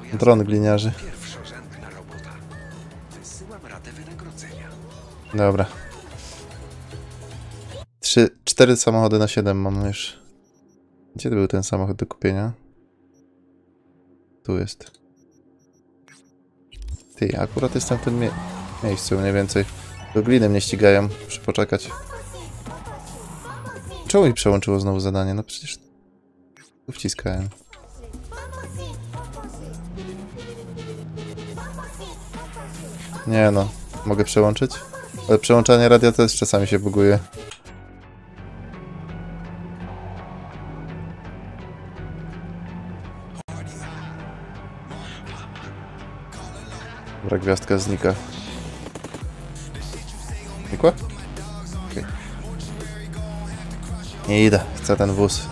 Dron gliniarzy. Pierwszorzędna robota. Wysyłam ratę wynagrodzenia. Dobra. 4 samochody na 7 mam już. Gdzie był ten samochód do kupienia? Tu jest. Ty, akurat jestem w tym miejscu mniej więcej. Do gliny mnie ścigają. Muszę poczekać. Czemu mi przełączyło znowu zadanie? No przecież... Tu wciskałem. Nie no. Mogę przełączyć? Ale przełączanie radia też czasami się buguje. Dobra, gwiazdka znika. Znikła? Okay. Nie idę, chcę ten wóz.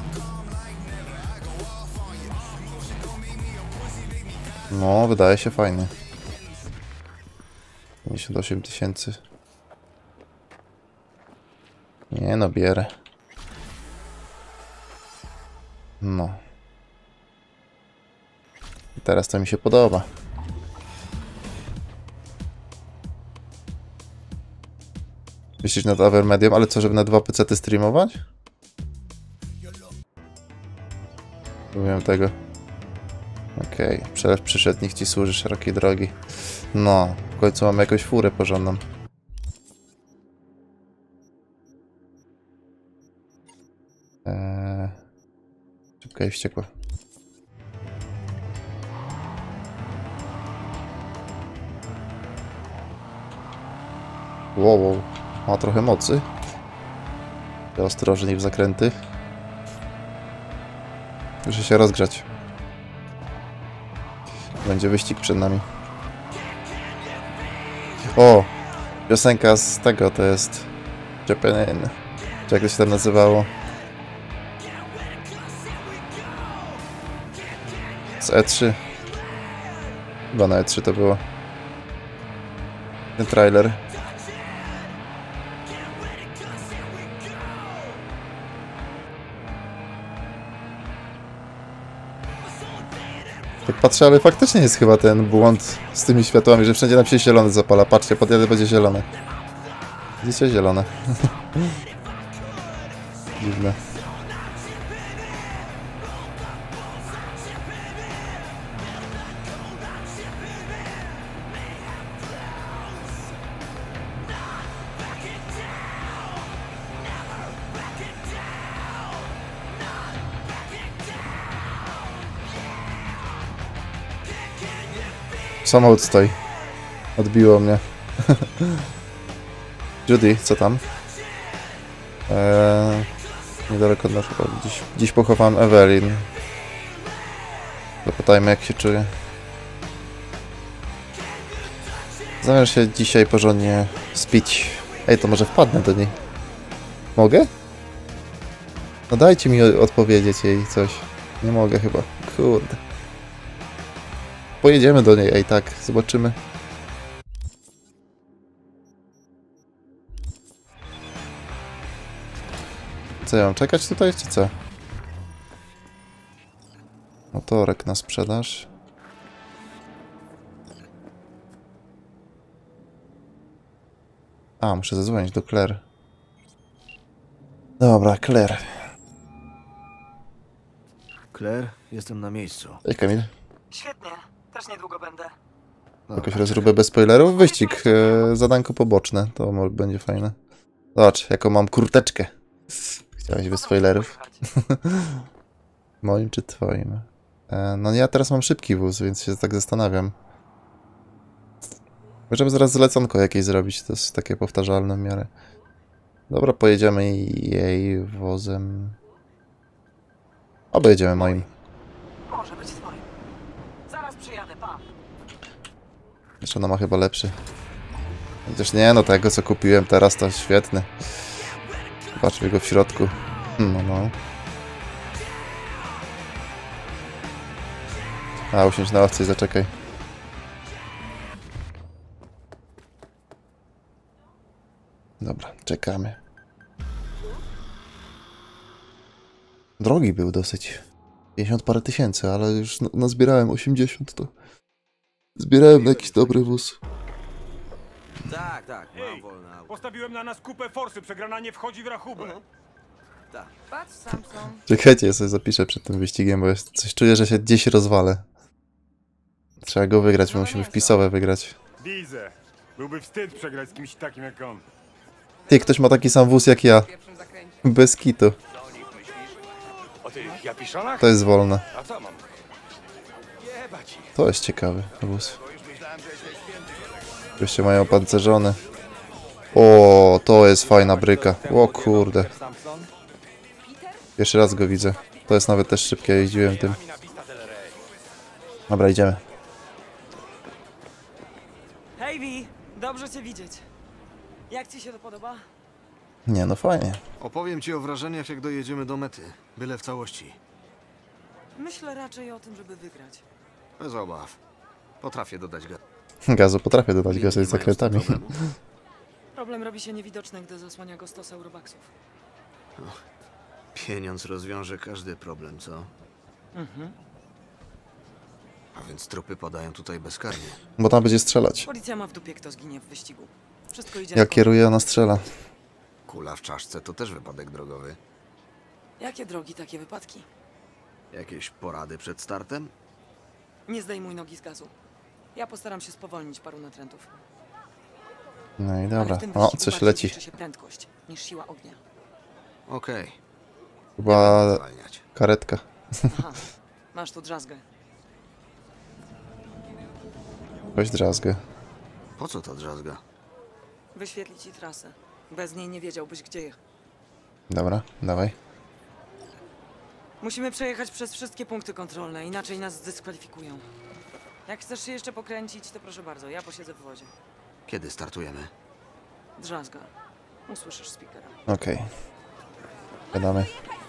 No, wydaje się fajny. 58 000. Nie no, bierę. No. I teraz to mi się podoba. Myślisz nad Avermedium, ale co, żeby na 2 PC-ty streamować? Nie wiem tego. Okej, przelew przyszedł, niech ci służy szerokiej drogi. No, w końcu mamy jakąś furę porządną. Szybka i wściekła. Wow, ma trochę mocy. Ostrożnie w zakręty. Muszę się rozgrzać. Będzie wyścig przed nami. O! Piosenka z tego to jest... Japanin. Czy jak to się tam nazywało? Z E3. Chyba na E3 to było. Ten trailer. Tak patrzę, ale faktycznie jest chyba ten błąd z tymi światłami, że wszędzie nam się zielony zapala. Patrzcie, podjadę, będzie zielone. Widzicie? Zielone. Dziwne. Samochód stoi. Odbiło mnie. Judy, co tam? Niedaleko od naszego. Dziś pochowałem Evelyn. Zapytajmy, jak się czuje. Zamiast się dzisiaj porządnie spić. Ej, to może wpadnę do niej. Mogę? No dajcie mi odpowiedzieć jej coś. Nie mogę chyba. Kurde. Pojedziemy do niej, ej, tak. Zobaczymy. Co, ja mam czekać tutaj, czy co? Motorek na sprzedaż. A, muszę zadzwonić do Claire. Dobra, Claire. Claire, jestem na miejscu. Cześć, Kamil. Świetnie, też niedługo będę. Jakąś rozróbę bez spoilerów? Wyścig, zadanko poboczne. To może będzie fajne. Zobacz, jaką mam kurteczkę. Chciałeś bez spoilerów? Moim czy twoim? No ja teraz mam szybki wóz, więc się tak zastanawiam. Możemy zaraz zleconko jakieś zrobić, to jest takie powtarzalne w miarę. Dobra, pojedziemy jej wozem. Obejdziemy moim. Może być twoim. Zaraz przyjadę, pa. Jeszcze ona ma chyba lepszy. Chociaż nie, no tego co kupiłem teraz to świetny. Zobaczmy go w środku. No. A, usiądź na ławce i zaczekaj. Dobra, czekamy. Drogi był dosyć. 50 parę tysięcy, ale już nazbierałem 80 to. Zbierałem na jakiś dobry wóz. Tak, mam wolne auto. Postawiłem na nas kupę forsy, przegrana nie wchodzi w rachubę. Tak. Patrz, Samson. Czekajcie, ja sobie zapiszę przed tym wyścigiem, bo jest coś czuję, że się gdzieś rozwalę. Trzeba go wygrać, my musimy wpisowe wygrać. Widzę. Byłby wstyd przegrać z kimś takim jak on. Ty, ktoś ma taki sam wóz jak ja. W pierwszym zakręcie. Bez kitu. O tych japiszonach? To jest wolne. A co mam? Jebać ich. To jest ciekawy wóz. Wreszcie mają opancerzony. O, to jest fajna bryka. O kurde. Pierwszy raz go widzę. To jest nawet też szybkie, jeździłem tym. Dobra, idziemy. Hej, Vi! Dobrze cię widzieć. Jak ci się to podoba? Nie, no fajnie. Opowiem ci o wrażeniach, jak dojedziemy do mety. Byle w całości. Myślę raczej o tym, żeby wygrać. Bez obaw. Potrafię dodać gaz. Gazu potrafię dodać go sobie Nie mają zakrętami. z tym problemu. Problem robi się niewidoczny, gdy zasłania go stos eurobaksów. Pieniądz rozwiąże każdy problem, co? A więc trupy padają tutaj bezkarnie. Bo tam będzie strzelać. Policja ma w dupie, kto zginie w wyścigu. Wszystko idzie Jak kieruje, ona strzela. Kula w czaszce to też wypadek drogowy. Jakie drogi, takie wypadki? Jakieś porady przed startem? Nie zdejmuj nogi z gazu. Ja postaram się spowolnić paru natrętów. No i Ale dobra. w tym O, wyścigu coś bardziej leci. liczy się prędkość niż siła ognia. Okej. Chyba Zwalniać. karetka. Aha, masz tu drzazgę. Weź drzazgę. Po co ta drzazga? Wyświetli ci trasę. Bez niej nie wiedziałbyś, gdzie jechać. Dobra, dawaj. Musimy przejechać przez wszystkie punkty kontrolne, inaczej nas zdyskwalifikują. Jak chcesz się jeszcze pokręcić, to proszę bardzo, ja posiedzę w wodzie. Kiedy startujemy? Drzazga. Usłyszysz speakera. Okej. Gadamy.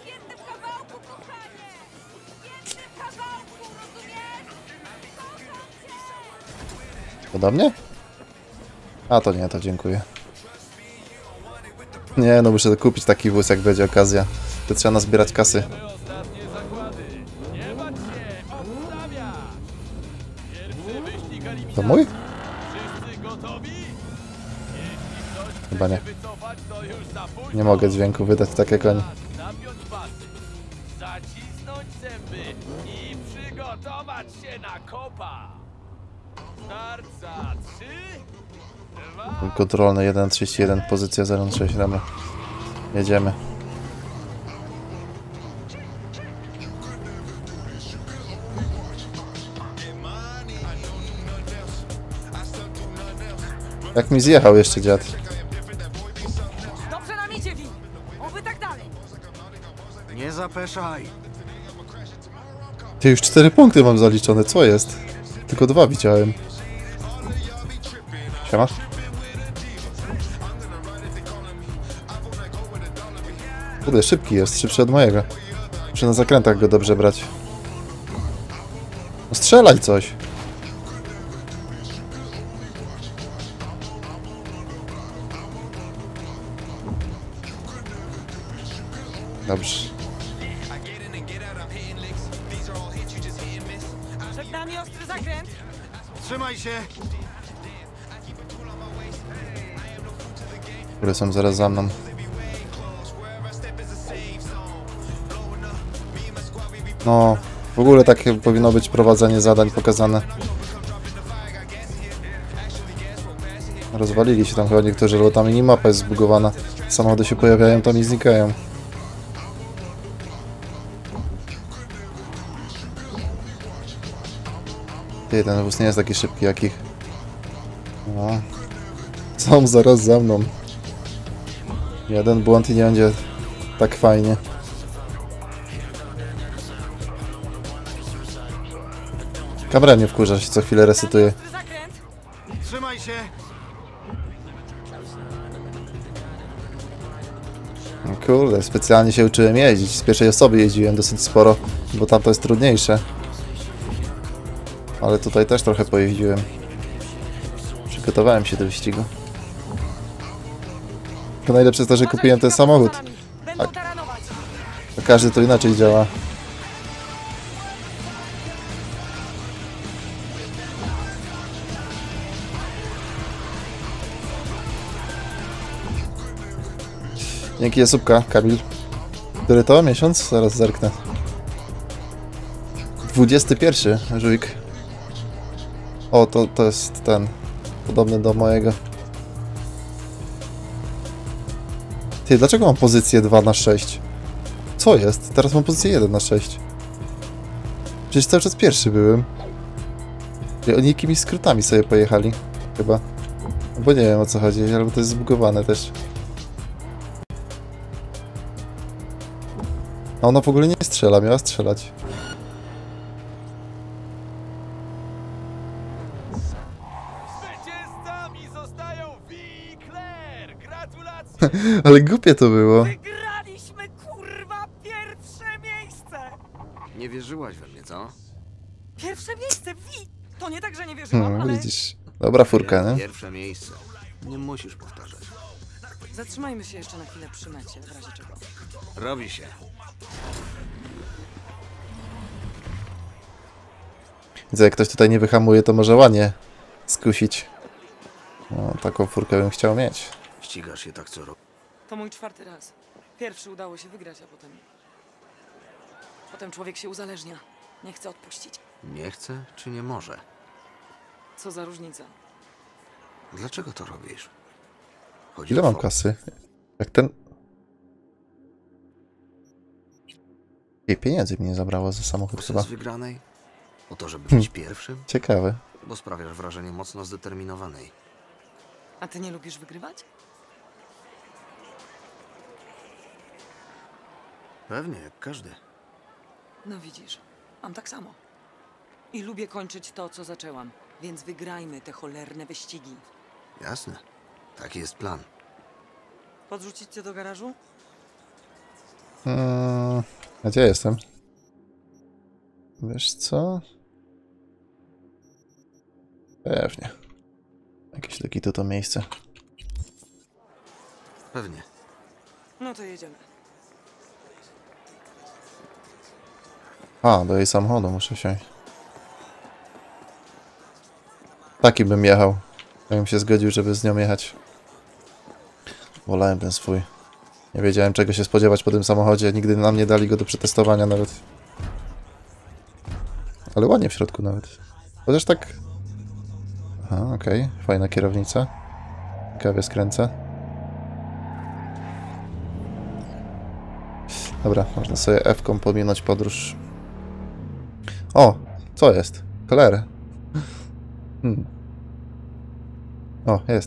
To do mnie? A to nie, to dziękuję. Nie, no muszę kupić taki wóz, jak będzie okazja. To trzeba nazbierać kasy. To mój? Chyba nie. Nie mogę dźwięku wydać tak jak oni. Zacisnąć zęby i przygotować się na kopa. Start za 3, 2, Kontrolny 1.31, pozycja 0.6, dobra. Jedziemy. Jak mi zjechał jeszcze dziad. Dobrze nam idzie, Vi! Oby tak dalej! Nie zapeszaj! Ty, już 4 punkty mam zaliczone, co jest? Tylko 2 widziałem. Siema. Kurde, szybki jest, szybszy od mojego. Muszę na zakrętach go dobrze brać. No strzelaj coś! Dobrze. Przed nami ostry zakręt! Trzymaj się! Które są zaraz za mną. No, w ogóle takie powinno być prowadzenie zadań pokazane. Rozwalili się tam chyba niektórzy, bo tam minimapa jest zbugowana. Samochody się pojawiają tam i znikają. Ty, ten wóz nie jest taki szybki jak ich. No. Są zaraz za mną. Jeden błąd i nie będzie tak fajnie. Kamera nie wkurza się, co chwilę resetuje. Ostry zakręt! Trzymaj się! No kurde, specjalnie się uczyłem jeździć. Z pierwszej osoby jeździłem dosyć sporo, bo tam to jest trudniejsze. Ale tutaj też trochę pojeździłem. Przygotowałem się do wyścigu. To najlepsze jest to, że kupiłem ten samochód. Będą taranować! A każdy to inaczej działa. Dzięki za subka, Kamil. Który to miesiąc? Zaraz zerknę. 21, żółik. O, to jest ten. Podobny do mojego. Ty, dlaczego mam pozycję 2/6? Co jest? Teraz mam pozycję 1/6. Przecież cały czas pierwszy byłem. I oni jakimiś skrótami sobie pojechali. Chyba. Bo nie wiem o co chodzi, albo to jest zbugowane też. A ona w ogóle nie strzela, miała strzelać. Zwycięzcami zostają Vi i Claire! Gratulacje! Ale głupie to było. Wygraliśmy, kurwa, pierwsze miejsce! Nie wierzyłaś we mnie, co? Pierwsze miejsce, Wi! To nie tak, że nie wierzyłam, ale... Widzisz. Dobra furka, nie? Pierwsze miejsce. Nie musisz powtarzać. Zatrzymajmy się jeszcze na chwilę przy mecie, w razie czego. Robi się. Widzę, jak ktoś tutaj nie wyhamuje, to może ładnie skusić. No, taką furkę bym chciał mieć. Ścigasz się tak co roku. To mój 4. raz. Pierwszy udało się wygrać, a potem... Potem człowiek się uzależnia. Nie chce odpuścić. Nie chce, czy nie może? Co za różnica. Dlaczego to robisz? Chodzi Ile o mam fo- kasy? Jak ten... Jej pieniędzy mi nie zabrało za samochód chyba. Sens wygranej? O to, żeby być pierwszym? Ciekawe. Bo sprawiasz wrażenie mocno zdeterminowanej. A ty nie lubisz wygrywać? Pewnie, jak każdy. No widzisz, mam tak samo. I lubię kończyć to, co zaczęłam. Więc wygrajmy te cholerne wyścigi. Jasne. Taki jest plan. Podrzucić cię do garażu? A gdzie jestem? Wiesz co? Pewnie. Jakieś takie to miejsce. Pewnie. No to jedziemy. A, do jej samochodu muszę siąść. Taki bym jechał. Ja bym się zgodził, żeby z nią jechać. Wolałem ten swój. Nie wiedziałem, czego się spodziewać po tym samochodzie. Nigdy nam nie dali go do przetestowania nawet. Ale ładnie w środku nawet. Chociaż tak... Aha, okej. Fajna kierownica. Ciekawie skręca. Dobra, można sobie F-ką pominąć podróż. O! Co jest? Claire. O, jest.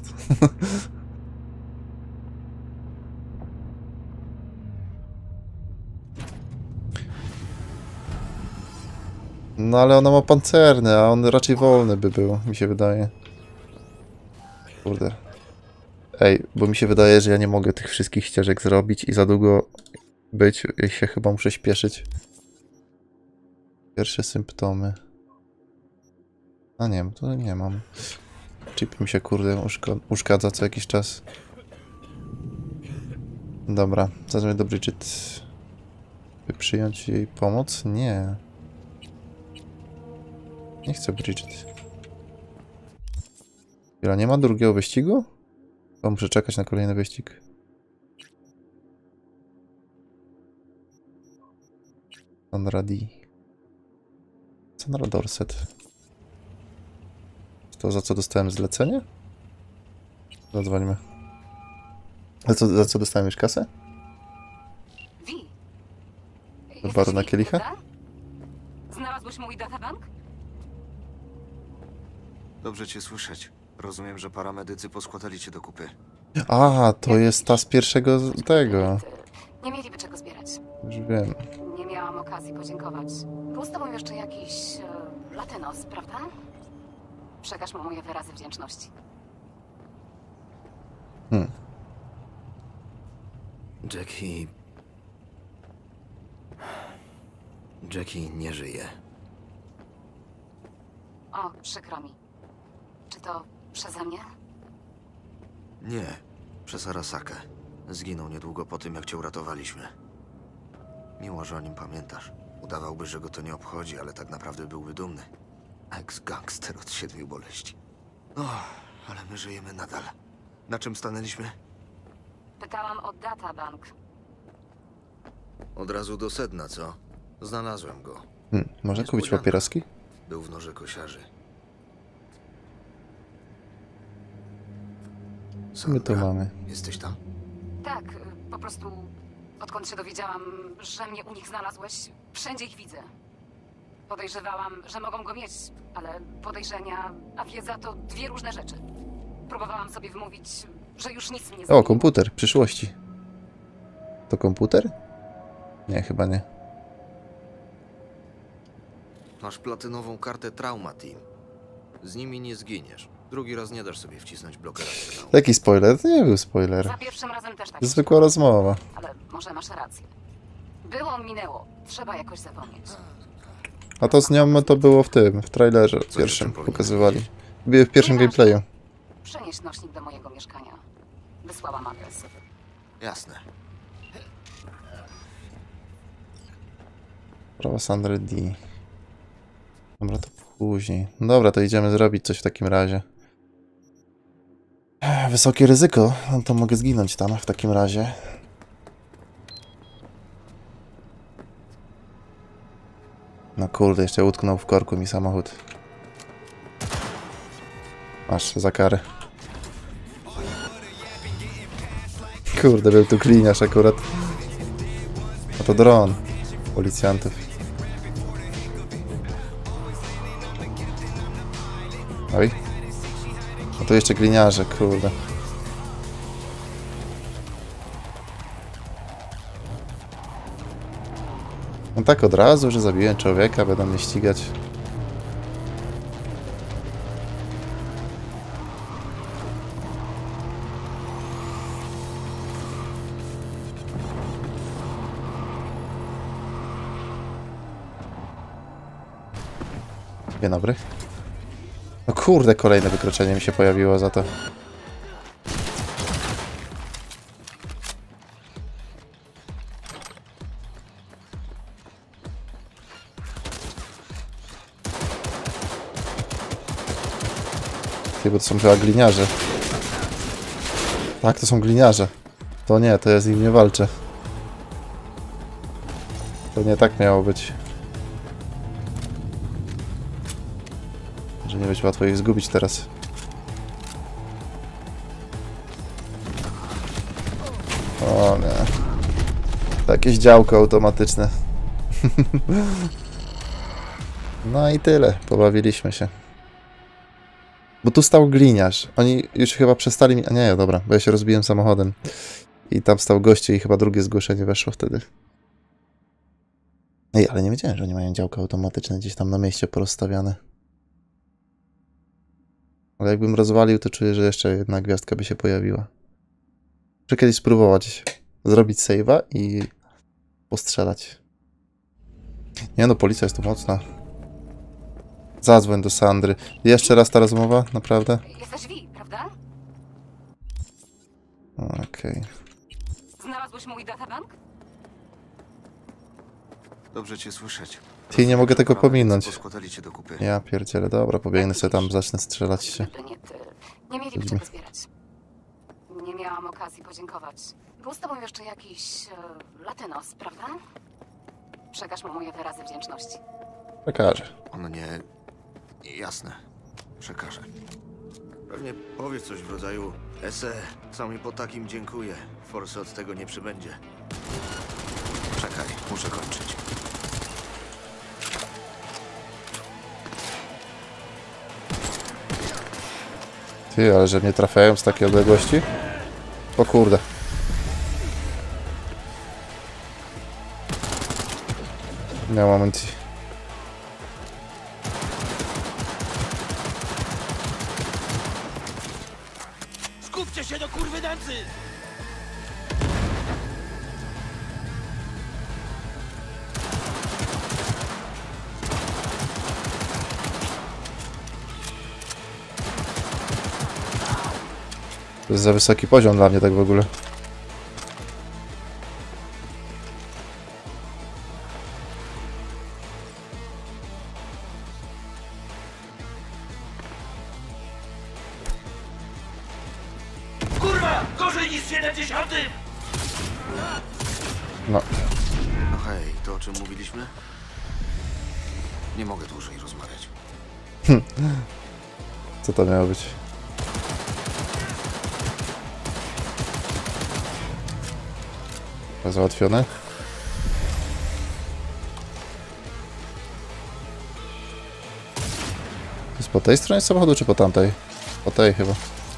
No ale ona ma pancerny, a on raczej wolny by był, mi się wydaje. Kurde. Ej, bo mi się wydaje, że ja nie mogę tych wszystkich ścieżek zrobić i za długo być, i się chyba muszę śpieszyć. Pierwsze symptomy. A nie, to nie mam. Chip mi się kurde uszkadza co jakiś czas. Dobra, zadzwonię do Bridget. By przyjąć jej pomoc? Nie. Nie chcę Bridget. Chwila, nie ma drugiego wyścigu? To muszę czekać na kolejny wyścig. Sandra D. Sandra Dorset. To za co dostałem zlecenie? Zadzwońmy. Za co dostałem już kasę? Wi. Do baru na kielicha? Znalazłeś mój databank? Dobrze cię słyszeć. Rozumiem, że paramedycy poskładali cię do kupy. A, to jest ta z pierwszego tego. Nie mieliby czego zbierać. Już wiem. Nie miałam okazji podziękować. Był z tobą jeszcze jakiś latynos, prawda? Przekaż mu moje wyrazy wdzięczności. Jackie nie żyje. O, przykro mi. Czy to przeze mnie? Nie, przez Arasakę. Zginął niedługo po tym, jak cię uratowaliśmy. Miło, że o nim pamiętasz. Udawałby, że go to nie obchodzi, ale tak naprawdę byłby dumny. Ex-gangster od 7 boleści. O, ale my żyjemy nadal. Na czym stanęliśmy? Pytałam o databank. Od razu do sedna, co? Znalazłem go. Może kupić Niespodzianka. papieroski? Był w noże kosiarzy. Co my tu Sandra, mamy? jesteś tam? Tak, po prostu odkąd się dowiedziałam, że mnie u nich znalazłeś, wszędzie ich widzę. Podejrzewałam, że mogą go mieć, ale podejrzenia, a wiedza to dwie różne rzeczy. Próbowałam sobie wmówić, że już nic mnie nie O, zmieni. komputer przyszłości. To komputer? Nie, chyba nie. Masz platynową kartę Trauma Team. Z nimi nie zginiesz. Drugi raz nie dasz sobie wcisnąć blokera sygnału. Jaki spoiler? To nie był spoiler. Za pierwszym razem też tak. Zwykła rozmowa. Ale może masz rację. Było, minęło. Trzeba jakoś zapomnieć. A to z nią to było w tym, w trailerze jeszcze pierwszym powinno pokazywali. Były w pierwszym Nieważne. gameplayu. Przenieś nośnik do mojego mieszkania. Wysłałam adres. Jasne. Prawa Sandry D. Dobra, to później. Dobra, to idziemy zrobić coś w takim razie. Wysokie ryzyko. No to mogę zginąć tam w takim razie. No kurde, jeszcze utknął w korku mi samochód. Masz za karę. Kurde, był tu kliniarz akurat. A to dron policjantów. Oj. A to jeszcze gliniarze, kurde. No tak od razu, że zabiłem człowieka, będą mnie ścigać. Dzień dobry. No kurde, kolejne wykroczenie mi się pojawiło za to. Ty, bo to są chyba gliniarze. Tak, to są gliniarze. To nie, to ja z nim nie walczę. To nie tak miało być. Że nie być łatwo ich zgubić teraz. O nie. To jakieś działko automatyczne. No i tyle. Pobawiliśmy się. Bo tu stał gliniarz. Oni już chyba przestali mi... A nie, dobra, bo ja się rozbiłem samochodem. I tam stał goście i chyba drugie zgłoszenie weszło wtedy. Ej, ale nie wiedziałem, że oni mają działka automatyczne gdzieś tam na mieście porozstawiane. Ale jakbym rozwalił, to czuję, że jeszcze jedna gwiazdka by się pojawiła. Muszę kiedyś spróbować zrobić save'a i postrzelać. Nie no, policja jest tu mocna. Zadzwoń do Sandry. Jeszcze raz ta rozmowa? Naprawdę? Jesteś Wi, prawda? Okej. Znalazłeś mój databank? Dobrze cię słyszeć. Ty, nie mogę tego pominąć. Poskładali cię do kupy. Ja pierdzielę, dobra, pobiegnę sobie tam, zacznę strzelać się. Gdyby nie ty, nie mieliby czego zbierać. Nie miałam okazji podziękować. Był z tobą jeszcze jakiś latynos, prawda? Przekaż mu moje wyrazy wdzięczności. Przekażę. On nie... Jasne. Przekażę. Pewnie powie coś w rodzaju... Ese, co mi po takim dziękuję. Forsy od tego nie przybędzie. Czekaj, muszę kończyć. Ty, ale że mnie trafiają z takiej odległości? O kurde. Nie mam amunicji. Skupcie się do kurwy nędzy! To jest za wysoki poziom dla mnie tak w ogóle. Kurwa! Gorzej niż No, No hej, to o czym mówiliśmy? Nie mogę dłużej rozmawiać. co to miało być? Załatwione? To jest po tej stronie samochodu, czy po tamtej? Po tej chyba.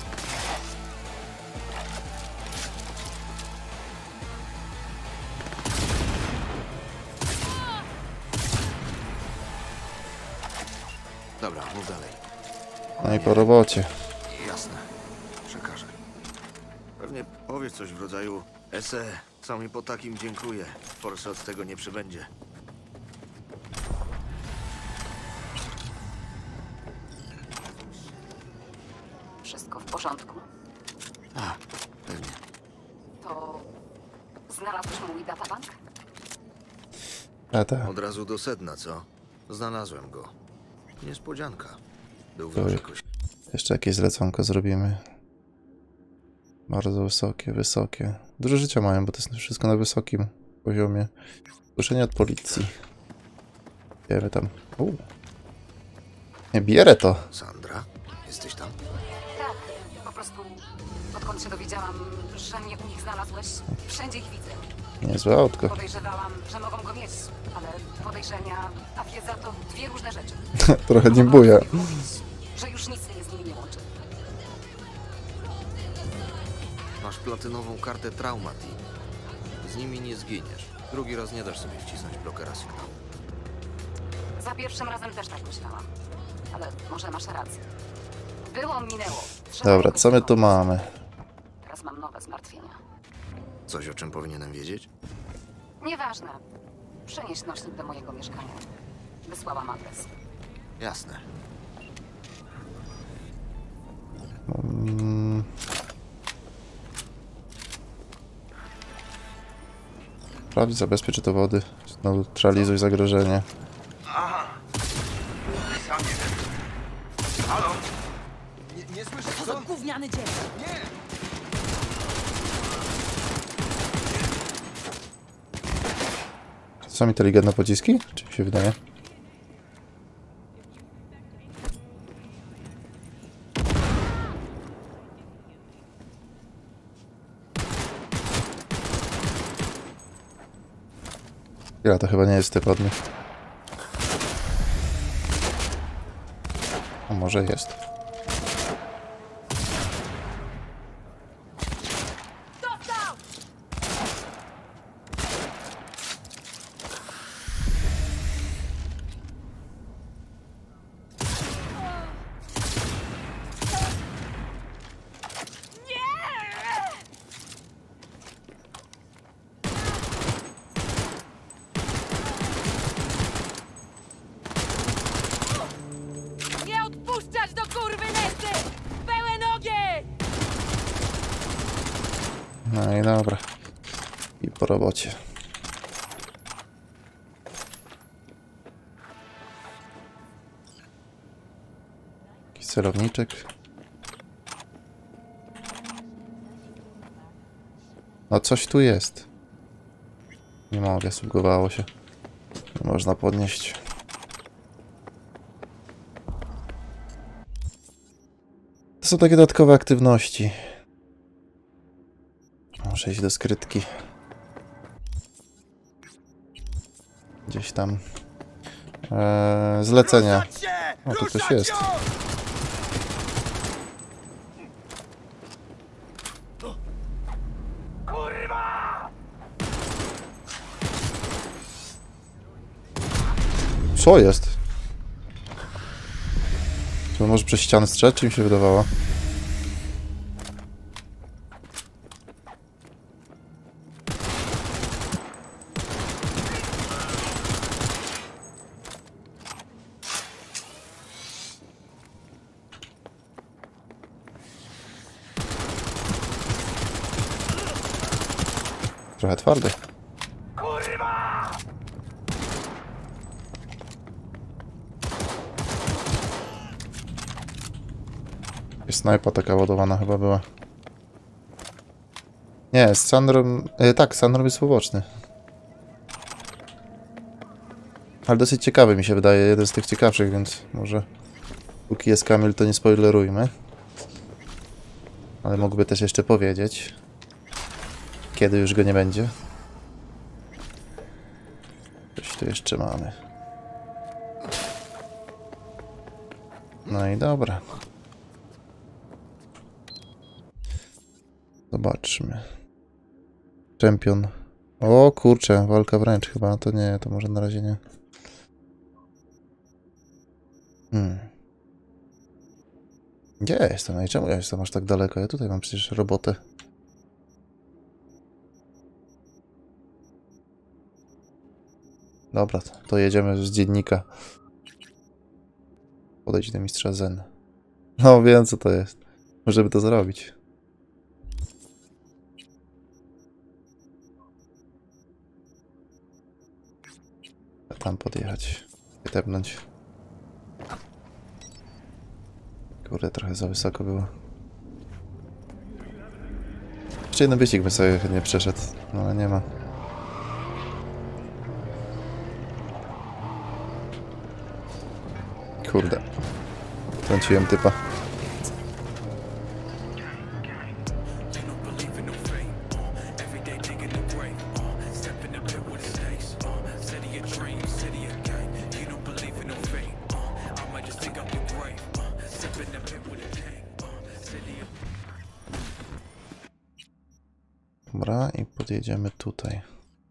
Dobra, mów dalej. No i po robocie. Jasne. Przekażę. Pewnie powiesz coś w rodzaju Ese, co mi po takim dziękuję. Forse od tego nie przybędzie. Wszystko w porządku. A, pewnie. To znalazłeś mój databank? Eta. Od razu do sedna, co? Znalazłem go. Niespodzianka. Był w Oj. loży kości. Jeszcze jakieś zleconko zrobimy. Bardzo wysokie, wysokie. Dużo życia mają, bo to jest wszystko na wysokim poziomie. Zgłoszenie od policji. Bierę tam. Nie, bierę to. Sandra, jesteś tam? Tak, po prostu odkąd się dowiedziałam, że mnie u nich znalazłeś, wszędzie ich widzę. Niezłe autko. Podejrzewałam, że mogą go mieć, ale podejrzenia, a wiedza to dwie różne rzeczy. Trochę nie buja. Mogłam mówić, że już nic mnie z nimi nie łączy. Masz platynową kartę Traumati. Z nimi nie zginiesz. Drugi raz nie dasz sobie wcisnąć blokera sygnału. Za pierwszym razem też tak myślałam, ale może masz rację. Było, minęło. Trzeba Dobra, jakoś co my to tu pomóc. mamy? Teraz mam nowe zmartwienia. Coś, o czym powinienem wiedzieć? Nieważne. Przenieś nośnik do mojego mieszkania. Wysłałam adres. Jasne. Sprawdź, zabezpiecz dowody. Neutralizuj zagrożenie. Nie słyszysz, Co za gówniany dzień! To są inteligentne pociski? Czy mi się wydaje? Ja, to chyba nie jest typ od nich. A może jest. Nie odpuszczać do kurwy nędzy! Pełen ogień! No i dobra. I po robocie. Jakiś celowniczek. No coś tu jest. Nie mogę, zbugowało się. Nie można podnieść. To są takie dodatkowe aktywności. Muszę iść do skrytki. Gdzieś tam. Zlecenia. O, tu ktoś jest. Co jest? Czy on może przez ścianę strzelać, czy mi się wydawało? Trochę twardy. Snajpa taka ładowana chyba była. Nie, z Sandrom... tak, Sandrom jest poboczny. Ale dosyć ciekawy mi się wydaje, jeden z tych ciekawszych, więc może... Póki jest Kamil, to nie spoilerujmy. Ale mógłby też jeszcze powiedzieć. Kiedy już go nie będzie. Coś tu jeszcze mamy. No i dobra. Zobaczmy. Czempion. O kurczę, walka wręcz chyba. To nie, to może na razie nie. Gdzie ja jestem? No i czemu ja jestem aż tak daleko? Ja tutaj mam przecież robotę. Dobra, to jedziemy z dziennika. Podejdź do mistrza Zen. No wiem co to jest. Możemy to zrobić. Tam podjechać. Tepnąć. Kurde, trochę za wysoko było. Jeszcze jeden wyścig bym sobie chętnie przeszedł. No ale nie ma. Kurde. Trąciłem typa. Dobra, i podjedziemy tutaj.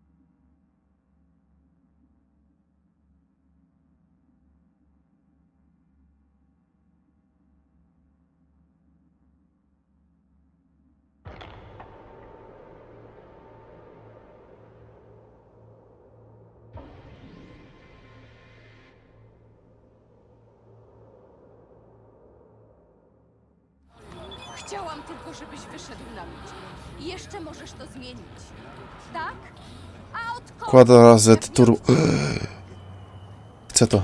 Chciałam tylko, żebyś wyszedł na ludzi. I jeszcze możesz to zmienić. Tak? A od kogo? Quadra Z Turbo. Chcę to.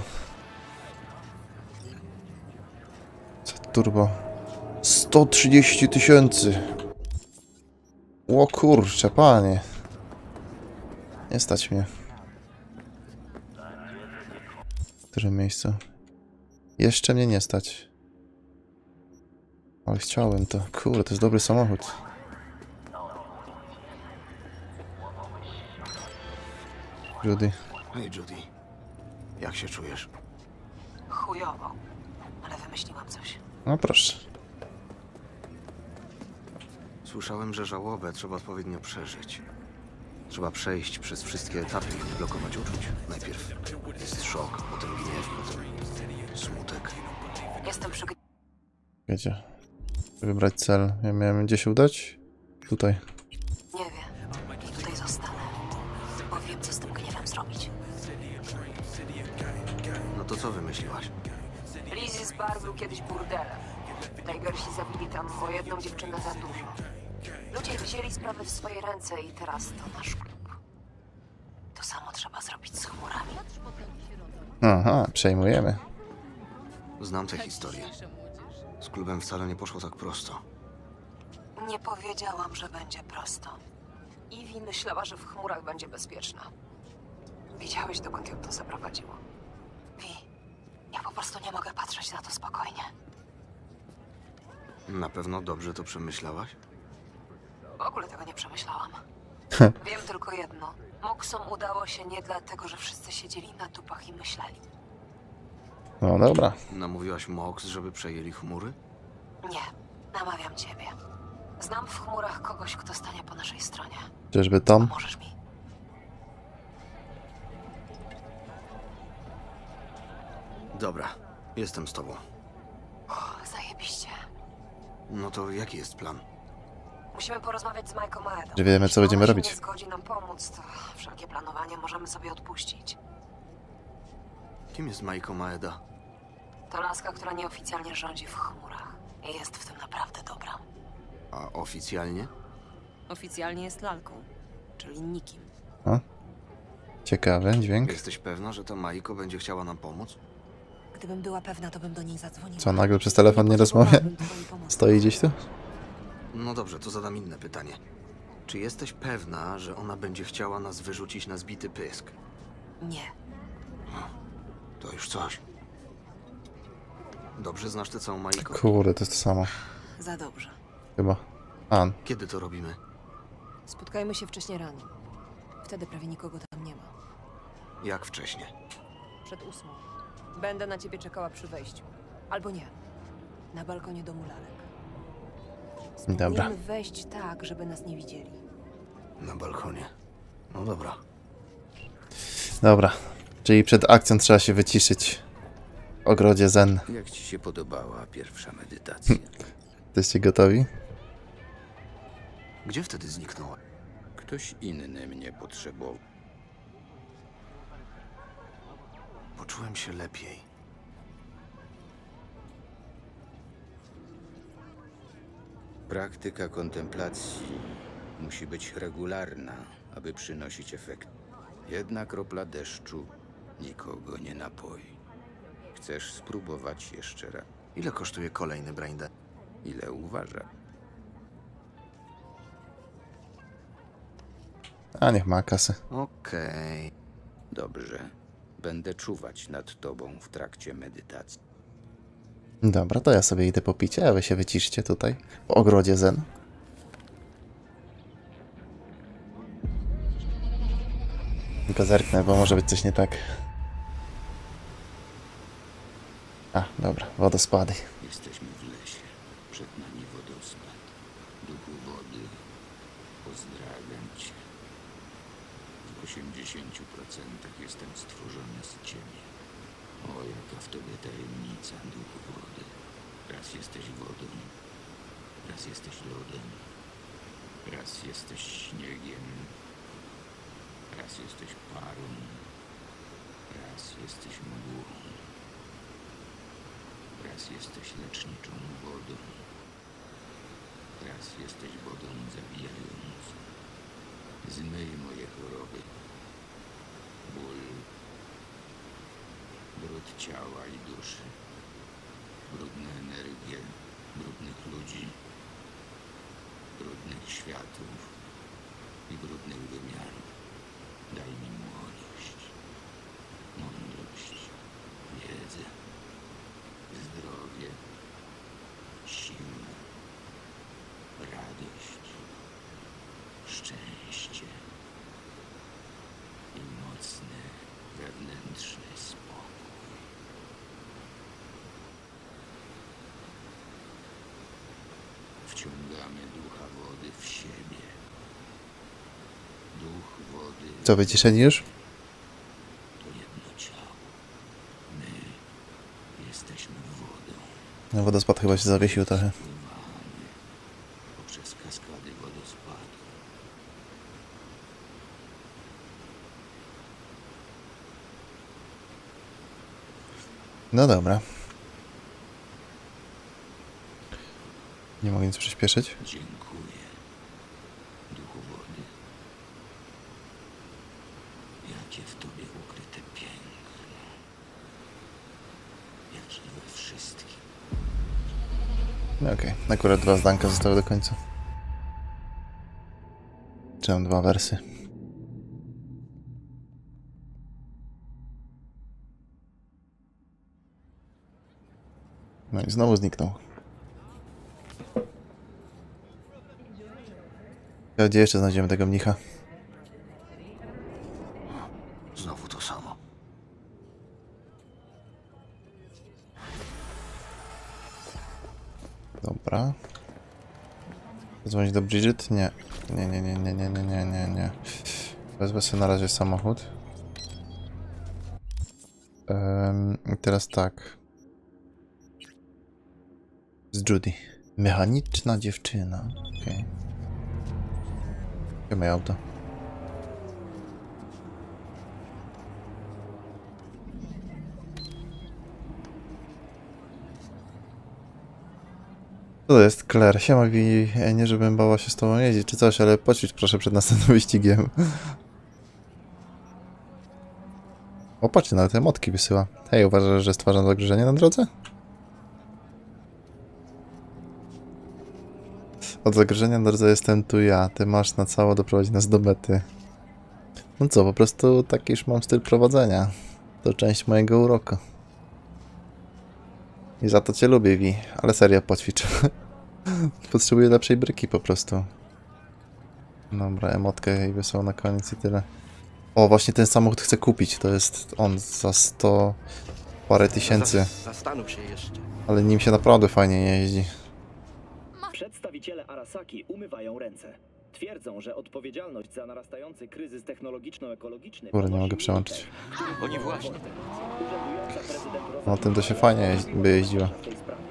Z Turbo. 130 000. O kurczę, panie. Nie stać mnie. W którym miejscu? Jeszcze mnie nie stać. Ale chciałem to. Kurde, to jest dobry samochód. Judy. Hej, Judy. Jak się czujesz? Chujowo. Ale wymyśliłam coś. No proszę. Słyszałem, że żałobę trzeba odpowiednio przeżyć. Trzeba przejść przez wszystkie etapy i nie blokować uczuć. Najpierw jest szok, potem gniew, potem smutek. Jestem przygotowany. Wiecie. Wybrać cel. Ja miałem gdzie się udać? Tutaj. Nie wiem. I tutaj zostanę. Bo wiem, co z tym gniewem zrobić. No to co wymyśliłaś? Lizzie z bar był kiedyś burdelem. Najgorsi zabili tam po jedną dziewczynę za dużo. Ludzie wzięli sprawę w swoje ręce i teraz to nasz klub. To samo trzeba zrobić z chmurami. Aha, przejmujemy. Znam tę historię. Z klubem wcale nie poszło tak prosto. Nie powiedziałam, że będzie prosto. Ivy myślała, że w chmurach będzie bezpieczna. Widziałeś, dokąd ją to zaprowadziło. Vi, ja po prostu nie mogę patrzeć na to spokojnie. Na pewno dobrze to przemyślałaś? W ogóle tego nie przemyślałam. Wiem tylko jedno. Moxom udało się nie dlatego, że wszyscy siedzieli na dupach i myśleli. No dobra. Namówiłaś Mox, żeby przejęli chmury? Nie, namawiam ciebie. Znam w chmurach kogoś, kto stanie po naszej stronie. Czyżby Tom? Możesz mi? Dobra, jestem z tobą. O, zajebiście. No to jaki jest plan? Musimy porozmawiać z Majką Maedą. Że wiemy, co Jeśli będziemy ona się robić. nie zgodzi nam pomóc, to wszelkie planowanie możemy sobie odpuścić. Kim jest Maiko Maeda? To laska, która nieoficjalnie rządzi w chmurach. I jest w tym naprawdę dobra. A oficjalnie? Oficjalnie jest lalką, czyli nikim. O. Ciekawy dźwięk. Jesteś pewna, że ta Maiko będzie chciała nam pomóc? Gdybym była pewna, to bym do niej zadzwoniła. Co, nagle przez telefon nie rozmawia? Potrzebowałabym twojej pomocy. Stoi gdzieś tu? No dobrze, to zadam inne pytanie. Czy jesteś pewna, że ona będzie chciała nas wyrzucić na zbity pysk? Nie. To już coś. Dobrze znasz tę całą Maiko? Kurde, to jest to samo. Za dobrze. Chyba. An. Kiedy to robimy? Spotkajmy się wcześniej rano. Wtedy prawie nikogo tam nie ma. Jak wcześnie? Przed 8. Będę na ciebie czekała przy wejściu. Albo nie. Na balkonie domu lalek. Dobra. Spróbujemy wejść tak, żeby nas nie widzieli. Na balkonie. No dobra. Dobra. Czyli przed akcją trzeba się wyciszyć w ogrodzie Zen. Jak ci się podobała pierwsza medytacja? Jesteście gotowi? Gdzie wtedy zniknęła? Ktoś inny mnie potrzebował. Poczułem się lepiej. Praktyka kontemplacji musi być regularna, aby przynosić efekt. Jedna kropla deszczu nikogo nie napoi. Chcesz spróbować jeszcze raz? Ile kosztuje kolejny braindead? Ile uważa? A niech ma kasę. Okej. Dobrze. Będę czuwać nad tobą w trakcie medytacji. Dobra, to ja sobie idę po picie, a wy się wyciszcie tutaj w ogrodzie Zen. Tylko zerknę, bo może być coś nie tak. A, dobra, wodospady. Jesteśmy w lesie. Przed nami wodospad. Duchu wody, pozdrawiam cię. W 80% jestem stworzony z ciebie. O, jaka w tobie tajemnica, duchu wody. Raz jesteś wodą, raz jesteś lodem, raz jesteś śniegiem, raz jesteś parą, raz jesteś mgłą, raz jesteś leczniczą wodą, raz jesteś wodą zabijającą. Zmyj moje choroby, ból, brud ciała i duszy, brudne energie, brudnych ludzi, brudnych światów i brudnych wymiarów. Daj mi młodość, mądrość, wiedzę, zdrowie, siłę, radość, szczęście i mocny wewnętrzny spokój. Wciągamy ducha wody w siebie. Duch wody Co, wyciszeni już? to jedno ciało. My jesteśmy wodą. No, wodospad chyba się zawiesił trochę. Pływamy poprzez kaskady wodospadu. No dobra. Nie mogę nic przyspieszyć. Dziękuję, duchu wody. Jakie w tobie ukryte piękno. Jak i we wszystkim. No okej, akurat 2 zdanka zostały do końca. Czy mam 2 wersy? No i znowu zniknął. Gdzie jeszcze znajdziemy tego mnicha? Znowu to samo. Dobra. Dzwonić do Bridget? Nie. Nie. Wezmę sobie na razie samochód. I teraz tak. Z Judy. Mechaniczna dziewczyna. Okej. Gdzie moje auto? Co to jest? Claire. Siema, nie żebym bała się z tobą jeździć czy coś, ale poćwicz proszę przed następnym wyścigiem. O, patrzcie, nawet emotki wysyła. Hej, uważasz, że stwarzam zagrożenie na drodze? Od zagrożenia bardzo jestem tu ja. Ty masz na cało doprowadzić nas do mety. No co, po prostu taki już mam styl prowadzenia. To część mojego uroku. I za to cię lubię, Vi. Ale serio, poćwicz. Potrzebuję lepszej bryki po prostu. Dobra, emotkę i wysłał na koniec i tyle. O, właśnie ten samochód chcę kupić. To jest on za 100 parę tysięcy. Zastanów się jeszcze. Ale nim się naprawdę fajnie jeździ. Przedstawiciele Arasaki umywają ręce. Twierdzą, że odpowiedzialność za narastający kryzys technologiczno-ekologiczny... Kurde, nie mogę przełączyć. Oni właśnie. Urzędująca prezydent No, tym to się fajnie by jeździło. w tej sprawie.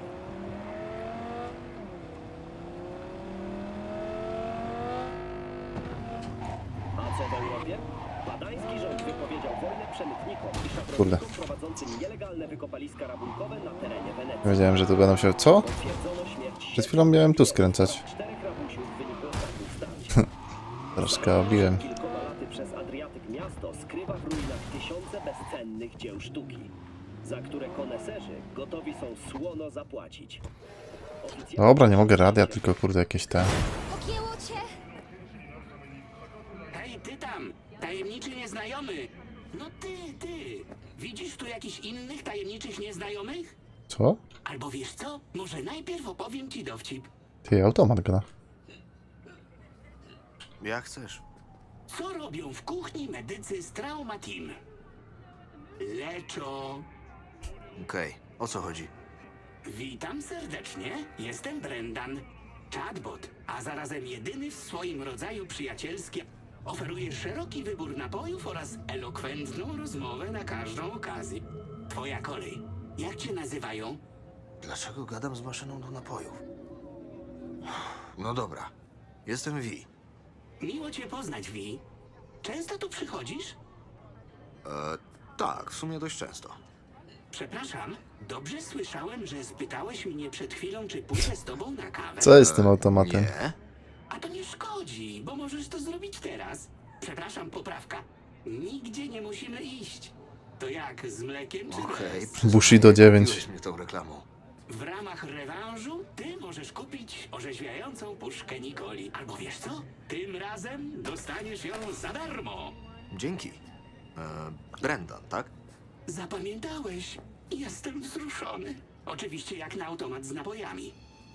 A co w Europie? Badański rząd wypowiedział wojnę przemytnikom i Kurde. szafrownikom prowadzącym nielegalne wykopaliska rabunkowe na terenie Wenecji. Nie wiedziałem, że tu będą się... Co? Potwierdzono śmierć Przed chwilą miałem tu skręcać. 4 rabusiów w wyniku ostatnich starć. Troszkę obiłem. Kilkoma laty przez Adriatyk miasto skrywa w ruinach tysiące bezcennych dzieł sztuki, za które koneserzy gotowi są słono zapłacić. Dobra, nie mogę radia, tylko kurde jakieś te... Pogięło cię? Hej, ty tam! Tajemniczy nieznajomy! No ty! Widzisz tu jakichś innych tajemniczych nieznajomych? Co? Albo wiesz co? Może najpierw opowiem ci dowcip. Ty, automat gra. Jak chcesz. Co robią w kuchni medycy z Trauma Team? Leczą. Okej, o co chodzi? Witam serdecznie, jestem Brendan. Chatbot, a zarazem jedyny w swoim rodzaju przyjacielski. Oferuje szeroki wybór napojów oraz elokwentną rozmowę na każdą okazję. Twoja kolej. Jak cię nazywają? Dlaczego gadam z maszyną do napojów? No dobra. Jestem Vi. Miło cię poznać, Vi. Często tu przychodzisz? Tak, w sumie dość często. Przepraszam, dobrze słyszałem, że spytałeś mnie przed chwilą, czy pójdę z tobą na kawę. Co jest z tym automatem? Nie. A to nie szkodzi, bo możesz to zrobić teraz. Przepraszam, poprawka. Nigdzie nie musimy iść. To jak, z mlekiem czy Okej, bez? Bushido 9. Zabiłeś mnie tą reklamą. W ramach rewanżu ty możesz kupić orzeźwiającą puszkę Nikoli. Albo wiesz co? Tym razem dostaniesz ją za darmo. Dzięki. Brendan, tak? Zapamiętałeś? Jestem wzruszony. Oczywiście jak na automat z napojami.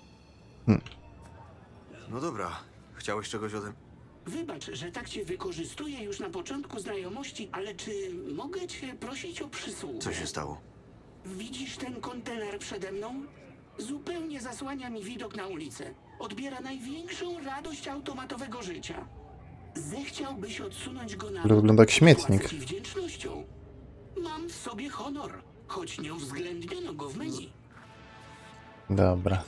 No dobra. Chciałeś czegoś ode mnie? Wybacz, że tak cię wykorzystuję już na początku znajomości, ale czy mogę cię prosić o przysługę? Co się stało? Widzisz ten kontener przede mną? Zupełnie zasłania mi widok na ulicę. Odbiera największą radość automatowego życia. Zechciałbyś odsunąć go na... Wygląda jak śmietnik. Płacę ci wdzięcznością. Mam w sobie honor, choć nie uwzględniono go w menu. Dobra.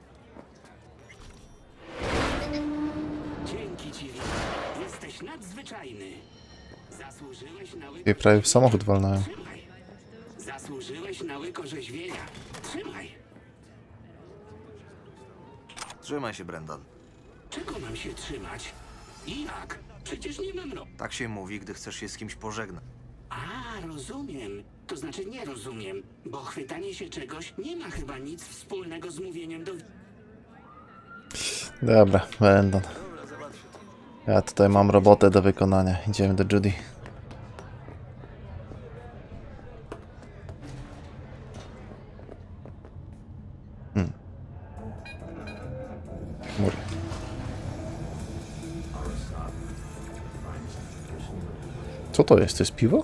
Dzięki ci, jesteś nadzwyczajny. Zasłużyłeś na łyk... I prawie w samochód walnąłem. Trzymaj. Zasłużyłeś na łyk orzeźwienia. Trzymaj. Trzymaj się, Brendan. Czego mam się trzymać? I jak? Przecież nie mam Tak się mówi, gdy chcesz się z kimś pożegnać. A, rozumiem. To znaczy nie rozumiem, bo chwytanie się czegoś nie ma chyba nic wspólnego z mówieniem do... Dobra, będą. Ja tutaj mam robotę do wykonania. Idziemy do Judy. Chmury. Co to jest? To jest piwo?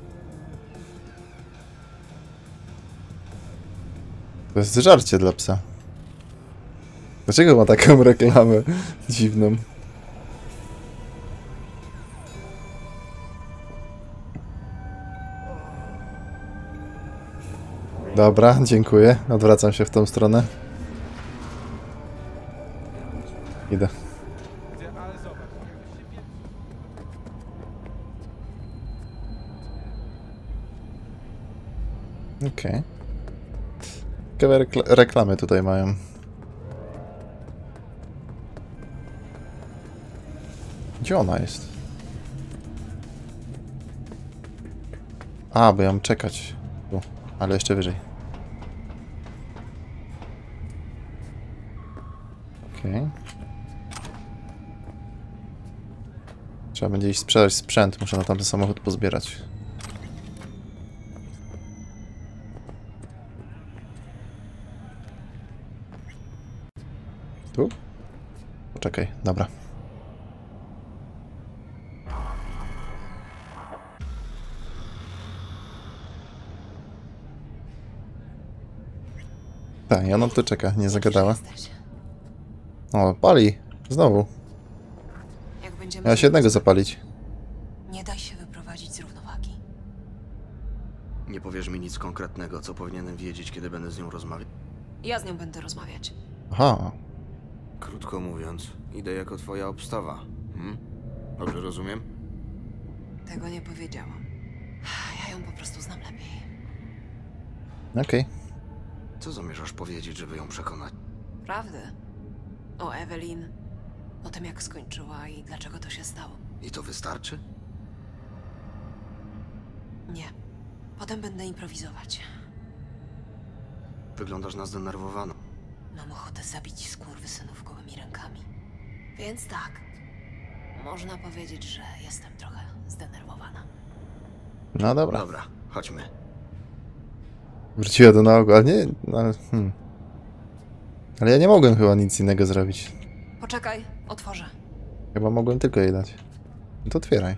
To jest żarcie dla psa. Dlaczego ma taką reklamę dziwną? Dobra, dziękuję. Odwracam się w tą stronę. Idę. Okej. Ciekawe reklamy tutaj mają. Gdzie ona jest? A, bo ja mam czekać. Tu, ale jeszcze wyżej. Okej. Trzeba będzie iść sprzedać sprzęt, muszę na tamten samochód pozbierać. Tu? Poczekaj, dobra. Tak, i ona tu czeka, nie zagadała. O, pali. Znowu. Jak będziemy Miała się jednego zapalić. Nie daj się wyprowadzić z równowagi. Nie powiesz mi nic konkretnego, co powinienem wiedzieć, kiedy będę z nią rozmawiać. Ja z nią będę rozmawiać. Aha. Krótko mówiąc, idę jako twoja obstawa. Dobrze rozumiem? Tego nie powiedziałam. Ja ją po prostu znam lepiej. Okej. Co zamierzasz powiedzieć, żeby ją przekonać? Prawdę. O Evelyn. O tym, jak skończyła i dlaczego to się stało. I to wystarczy? Nie. Potem będę improwizować. Wyglądasz na zdenerwowaną. Mam ochotę zabić skurwysynów gołymi rękami. Więc tak. Można powiedzieć, że jestem trochę zdenerwowana. No dobra. Dobra, chodźmy. Wróciła do nałogu, ale nie... Ale, ale ja nie mogłem chyba nic innego zrobić. Poczekaj, otworzę. Chyba mogłem tylko jej dać. No to otwieraj.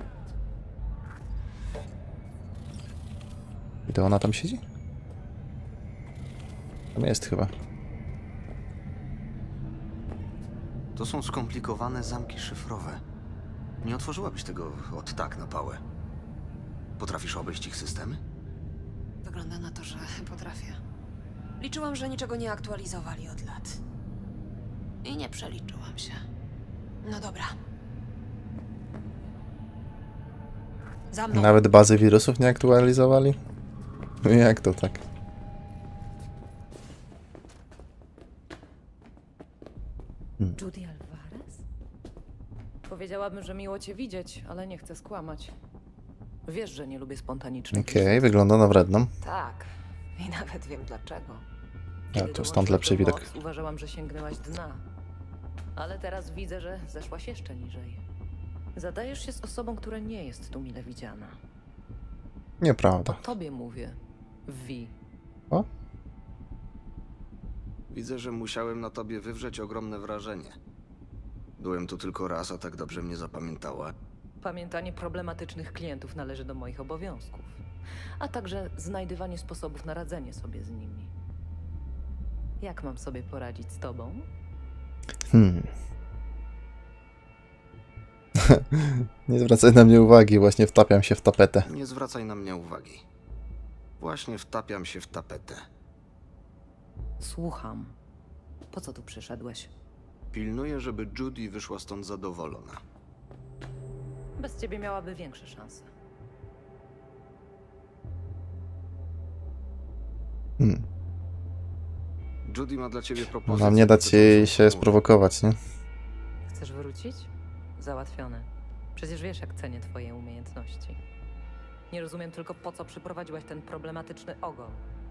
I to ona tam siedzi? Tam jest chyba. To są skomplikowane zamki szyfrowe. Nie otworzyłabyś tego od tak na pałę. Potrafisz obejść ich systemy? Wygląda na to, że potrafię. Liczyłam, że niczego nie aktualizowali od lat. I nie przeliczyłam się. No dobra. Za mną. Nawet bazy wirusów nie aktualizowali? No jak to tak? Judy Alvarez? Powiedziałabym, że miło cię widzieć, ale nie chcę skłamać. Wiesz, że nie lubię spontanicznych. Okej, wygląda na wredną. Tak. I nawet wiem dlaczego. A tu stąd lepszy widok. Uważałam, że sięgnęłaś dna. Ale teraz widzę, że zeszłaś jeszcze niżej. Zadajesz się z osobą, która nie jest tu mile widziana. Nieprawda. O tobie mówię. Vi. O? Widzę, że musiałem na tobie wywrzeć ogromne wrażenie. Byłem tu tylko raz, a tak dobrze mnie zapamiętała. Pamiętanie problematycznych klientów należy do moich obowiązków. A także znajdywanie sposobów na radzenie sobie z nimi. Jak mam sobie poradzić z tobą? Nie zwracaj na mnie uwagi, właśnie wtapiam się w tapetę. Nie zwracaj na mnie uwagi. Właśnie wtapiam się w tapetę. Słucham. Po co tu przyszedłeś? Pilnuję, żeby Judy wyszła stąd zadowolona. Bez ciebie miałaby większe szanse. Judy ma dla ciebie propozycję. Mam nie dać jej się sprowokować, nie? Chcesz wrócić? Załatwione. Przecież wiesz, jak cenię twoje umiejętności. Nie rozumiem tylko, po co przyprowadziłaś ten problematyczny ogon.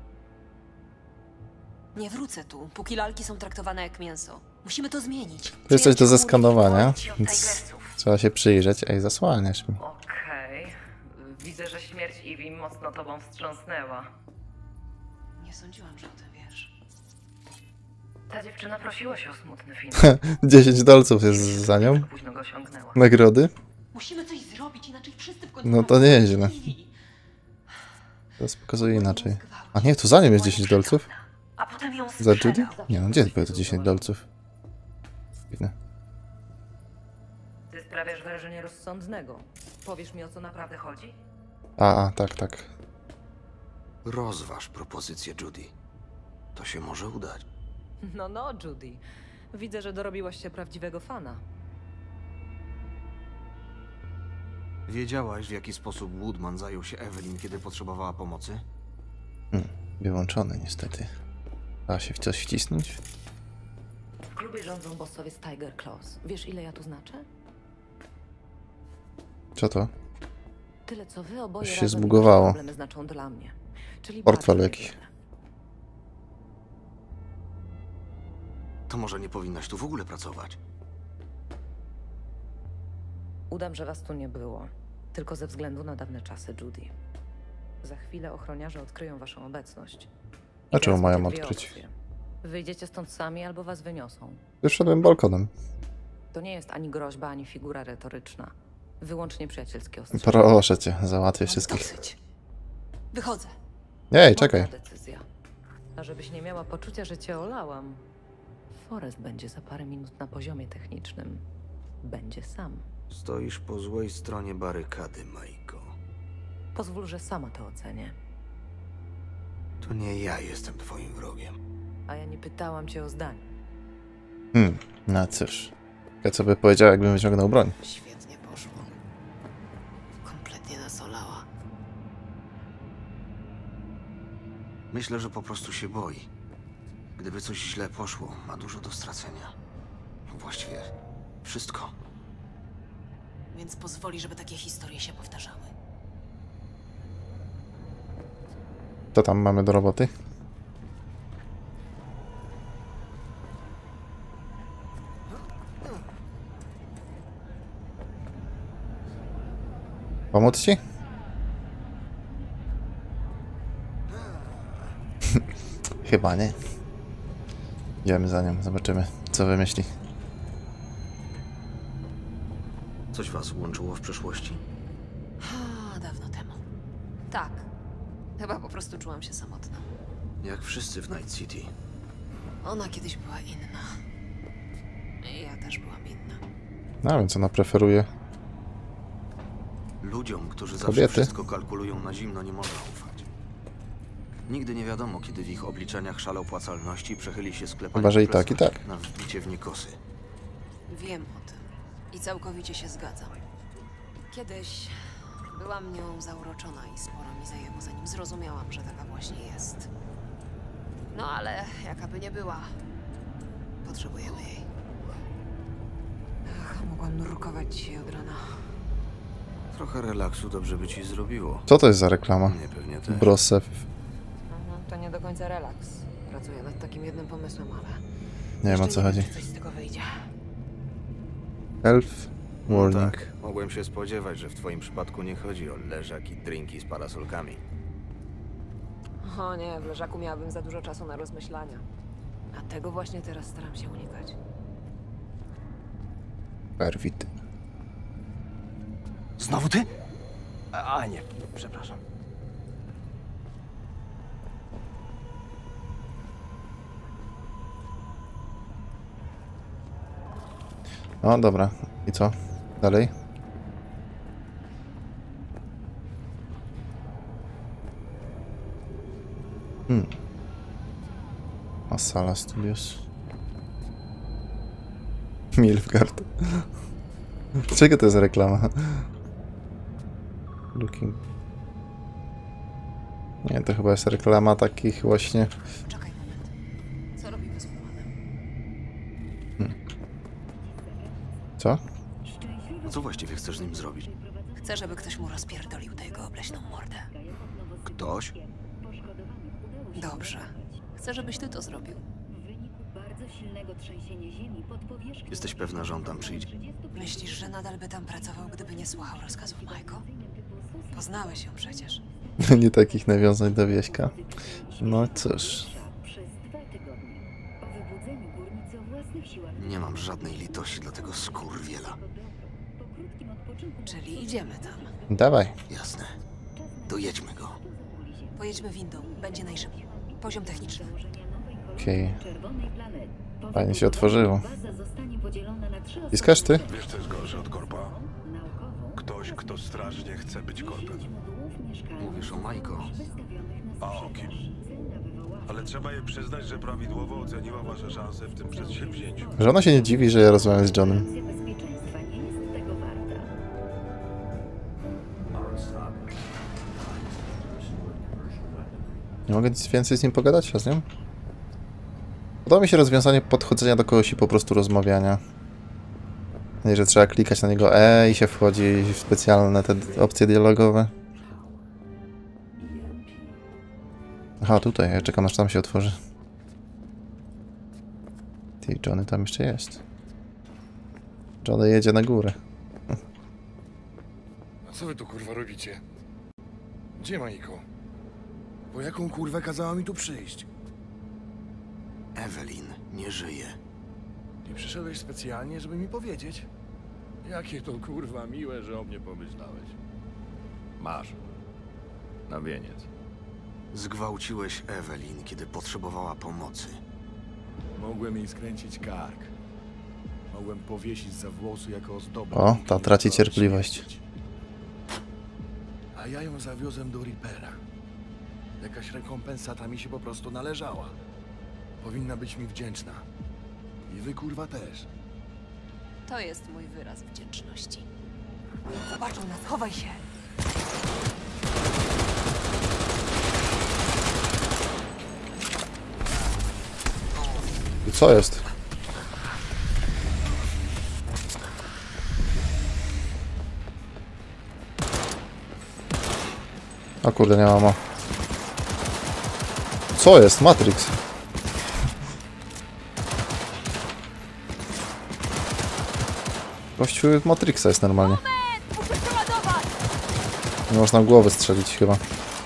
Nie wrócę tu, póki lalki są traktowane jak mięso. Musimy to zmienić. Tu jest coś do zeskanowania, więc trzeba się przyjrzeć. Ej, zasłaniasz mi. Okej. Widzę, że śmierć Evie mocno tobą wstrząsnęła. Nie sądziłam, że o tym wiesz. Ta dziewczyna prosiła się o smutny film. 10 dolców jest za nią. Późno go osiągnęła. Nagrody? Musimy coś zrobić, inaczej wszyscy w końcu... No to nieźle. Teraz pokazuje inaczej. A nie, to za nią jest 10 dolców? A potem ją Za Judy? Nie, no gdzie było to 10 dolców? Widzę. Ty sprawiasz wrażenie rozsądnego. Powiesz mi, o co naprawdę chodzi? Tak. Rozważ propozycję Judy. To się może udać. No, Judy. Widzę, że dorobiłaś się prawdziwego fana. Wiedziałaś, w jaki sposób Woodman zajął się Evelyn, kiedy potrzebowała pomocy? Wyłączone niestety. Da się w coś wcisnąć? W klubie rządzą bossowie z Tiger Claws. Wiesz, ile ja tu znaczę? Co to? Tyle, co wy oboje Coś się razem zbugowało. wasze problemy znaczą dla mnie. Czyli Portfel bardzo jakiś. niewiele. To może nie powinnaś tu w ogóle pracować. Udam, że was tu nie było. Tylko ze względu na dawne czasy, Judy. Za chwilę ochroniarze odkryją waszą obecność. A czemu Teraz mają macie dwie odkryć? opcje. Wyjdziecie stąd sami albo was wyniosą. Wyszedłem balkonem. To nie jest ani groźba, ani figura retoryczna. Wyłącznie przyjacielskie ostrzeżenie. Proszę cię, załatwię wszystkich. Dosyć. Wychodzę. Ej, czekaj. Mądra decyzja. A żebyś nie miała poczucia, że cię olałam, Forrest będzie za parę minut na poziomie technicznym. Będzie sam. Stoisz po złej stronie barykady, Majko. Pozwól, że sama to ocenię. To nie ja jestem twoim wrogiem. A ja nie pytałam cię o zdanie. No cóż. Ja co by powiedział, jakbym wyciągnął broń? Świetnie poszło. Kompletnie nas olała. Myślę, że po prostu się boi. Gdyby coś źle poszło, ma dużo do stracenia. Właściwie wszystko. Więc pozwoli, żeby takie historie się powtarzały. Co tam mamy do roboty? Pomóc ci? Chyba nie. Idziemy za nią, zobaczymy, co wymyśli. Coś was łączyło w przeszłości? Dawno temu. Tak. Chyba po prostu czułam się samotna. Jak wszyscy w Night City. Ona kiedyś była inna. I ja też byłam inna. No więc ona preferuje Ludziom, którzy zawsze kobiety. wszystko kalkulują na zimno, nie można ufać. Nigdy nie wiadomo, kiedy w ich obliczeniach szala opłacalności przechyli się sklepanie Chyba, że i tak, i plecach tak. na wbicie w nie kosy. Wiem o tym. I całkowicie się zgadzam. Kiedyś byłam nią zauroczona i sporo mi zajęło, zanim zrozumiałam, że taka właśnie jest. No ale jakaby nie była, potrzebujemy jej. Ach, mogłam nurkować dzisiaj od rana. Trochę relaksu dobrze by ci zrobiło. Co to jest za reklama? Mnie pewnie też. Brosef. To nie do końca relaks. Pracuję nad takim jednym pomysłem, ale... Nie wiem, o co chodzi. Czy coś z tego wyjdzie. Elf Warning. Tak, mogłem się spodziewać, że w twoim przypadku nie chodzi o leżak i drinki z parasolkami. O nie, w leżaku miałabym za dużo czasu na rozmyślania. A tego właśnie teraz staram się unikać. Perfid. Znowu ty? A nie, przepraszam. No dobra. I co? Dalej? Masala Studios. Milfgard. Czego to jest reklama? Looking. Nie, to chyba jest reklama takich właśnie... Czekaj moment. Co robimy z Humanem? Co? A co właściwie chcesz z nim zrobić? Chcę, żeby ktoś mu rozpierdolił tę jego obleśną mordę. Ktoś? Dobrze. Chcę, żebyś ty to zrobił. Jesteś pewna, że on tam przyjdzie? Myślisz, że nadal by tam pracował, gdyby nie słuchał rozkazów Majko? Poznałeś ją przecież. Nie takich nawiązań do wieśka. No cóż. Nie mam żadnej litości dla tego skurwiela. Czyli idziemy tam. Dawaj. Jasne. Dojedźmy go. Pojedźmy windą. Będzie najszybciej. Poziom techniczny. Okej. Fajnie się otworzyło. Piskasz ty? Wiesz, co jest gorsze od korpa? Ktoś, kto strasznie chce być korpem. Mówisz o Majko. A o kim? Ale trzeba jej przyznać, że prawidłowo oceniła wasze szanse w tym przedsięwzięciu. Że ona się nie dziwi, że ja rozmawiam z Johnem. Nie mogę nic więcej z nim pogadać, a z nią? Podoba mi się rozwiązanie podchodzenia do kogoś i po prostu rozmawiania. Nie, że trzeba klikać na niego i się wchodzi w specjalne te opcje dialogowe. Aha, tutaj. Ja czekam, aż tam się otworzy. Ty, Johnny tam jeszcze jest. Johnny jedzie na górę. Co wy tu kurwa robicie? Gdzie Majko? Po jaką kurwę kazała mi tu przyjść? Evelyn nie żyje. I przyszedłeś specjalnie, żeby mi powiedzieć? Jakie to kurwa miłe, że o mnie pomyślałeś. Masz. Na wieniec. Zgwałciłeś Evelyn, kiedy potrzebowała pomocy. Mogłem jej skręcić kark. Mogłem powiesić za włosy jako ozdobę. O, ta traci cierpliwość. A ja ją zawiozłem do Reapera. Jakaś rekompensata mi się po prostu należała. Powinna być mi wdzięczna. I wy kurwa też. To jest mój wyraz wdzięczności. Zobaczą nas, chowaj się! I co jest? O kurde, nie mama. Co jest? Matrix. Gościu Matrixa jest normalnie. Nie można w głowę strzelić chyba.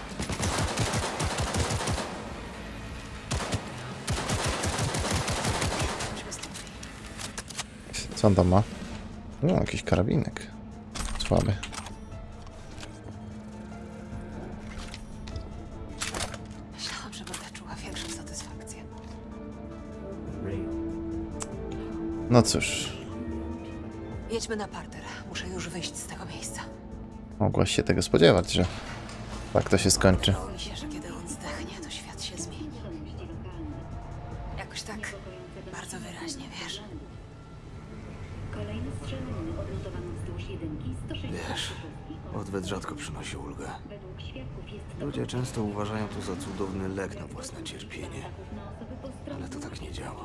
Co on tam ma? No, jakiś karabinek. Słaby. Myślałam, że będę czuła większą satysfakcję. No cóż. Jedźmy na parter. Muszę już wyjść z tego miejsca. Mogłaś się tego spodziewać, że tak to się skończy. Wydawało mi się, że kiedy on zdechnie, to świat się zmieni. Jakoś tak bardzo wyraźnie, wiesz? Wiesz, odwet rzadko przynosi ulgę. Ludzie często uważają to za cudowny lek na własne cierpienie. Ale to tak nie działa.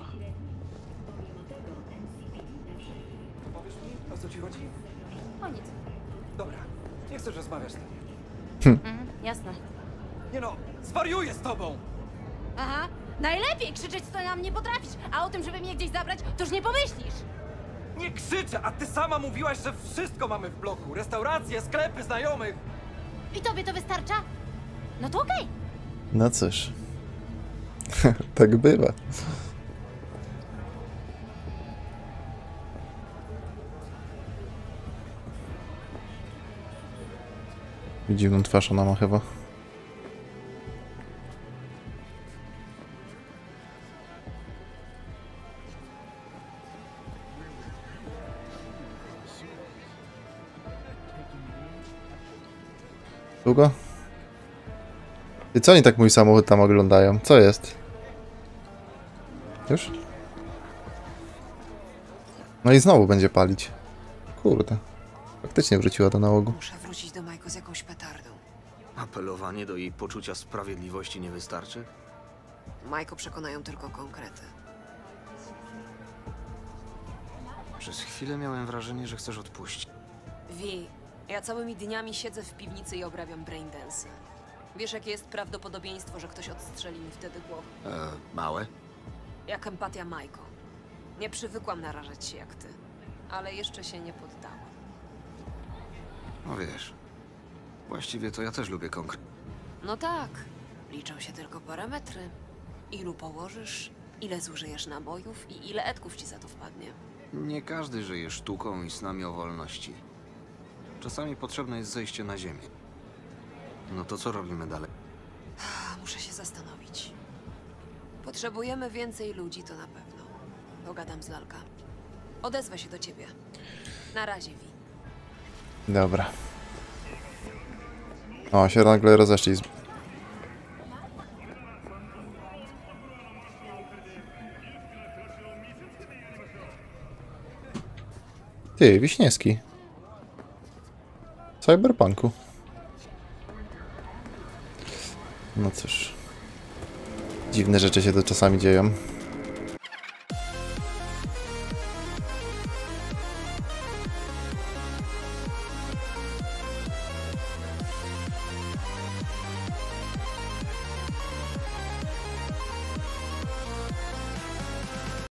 O co ci chodzi? O nic. Dobra, nie chcesz rozmawiać z tym. Jasne. Nie no, zwariuję z tobą! Aha, najlepiej krzyczeć, co na mnie potrafisz, a o tym, żeby mnie gdzieś zabrać, to już nie pomyślisz. Nie krzyczę, a ty sama mówiłaś, że wszystko mamy w bloku. Restauracje, sklepy, znajomych. I tobie to wystarcza? No to okej. No cóż. Tak bywa. Dziwną twarz ona ma chyba. Długo? I co oni tak mój samochód tam oglądają? Co jest? Już? No i znowu będzie palić. Kurde. Faktycznie wróciła do nałogu. Muszę wrócić do Majko z jakąś petardą. Apelowanie do jej poczucia sprawiedliwości nie wystarczy? Majko przekonają tylko konkrety. Przez chwilę miałem wrażenie, że chcesz odpuścić. Wi, ja całymi dniami siedzę w piwnicy i obrabiam braindance. Wiesz, jakie jest prawdopodobieństwo, że ktoś odstrzeli mi wtedy głowę? Małe? Jak empatia Majko. Nie przywykłam narażać się jak ty, ale jeszcze się nie poddałam. No wiesz, właściwie to ja też lubię konkret. No tak, liczą się tylko parametry. Ilu położysz, ile zużyjesz nabojów i ile etków ci za to wpadnie. Nie każdy żyje sztuką i snami o wolności. Czasami potrzebne jest zejście na ziemię. No to co robimy dalej? Muszę się zastanowić. Potrzebujemy więcej ludzi, to na pewno. Pogadam z Lalka. Odezwę się do ciebie. Na razie, Wi. Dobra. O, się nagle rozeszli. Ty, Wiśniewski. Cyberpunku. No cóż. Dziwne rzeczy się to czasami dzieją.